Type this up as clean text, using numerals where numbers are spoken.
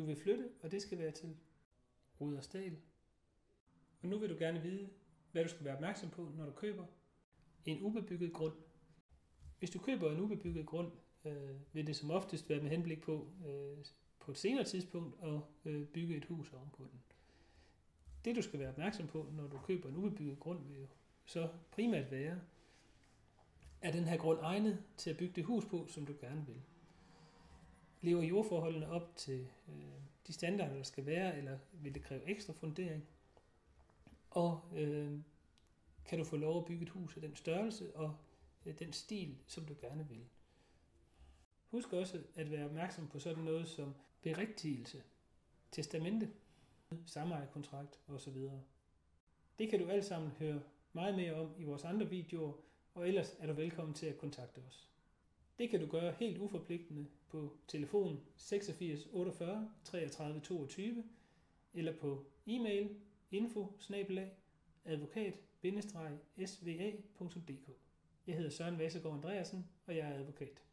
Du vil flytte, og det skal være til Rudersdal. Og nu vil du gerne vide, hvad du skal være opmærksom på, når du køber en ubebygget grund. Hvis du køber en ubebygget grund, vil det som oftest være med henblik på et senere tidspunkt at bygge et hus ovenpå den. Det du skal være opmærksom på, når du køber en ubebygget grund, vil jo så primært være, er den her grund egnet til at bygge det hus på, som du gerne vil. Lever jordforholdene op til de standarder, der skal være, eller vil det kræve ekstra fundering? Og kan du få lov at bygge et hus af den størrelse og den stil, som du gerne vil? Husk også at være opmærksom på sådan noget som berigtigelse, testamente, samejerkontrakt osv. Det kan du alt sammen høre meget mere om i vores andre videoer, og ellers er du velkommen til at kontakte os. Det kan du gøre helt uforpligtende på telefon 86 48 33 22 eller på e-mail info@advokat-sva.dk. Jeg hedder Søren Vassegaard Andreasen, og jeg er advokat.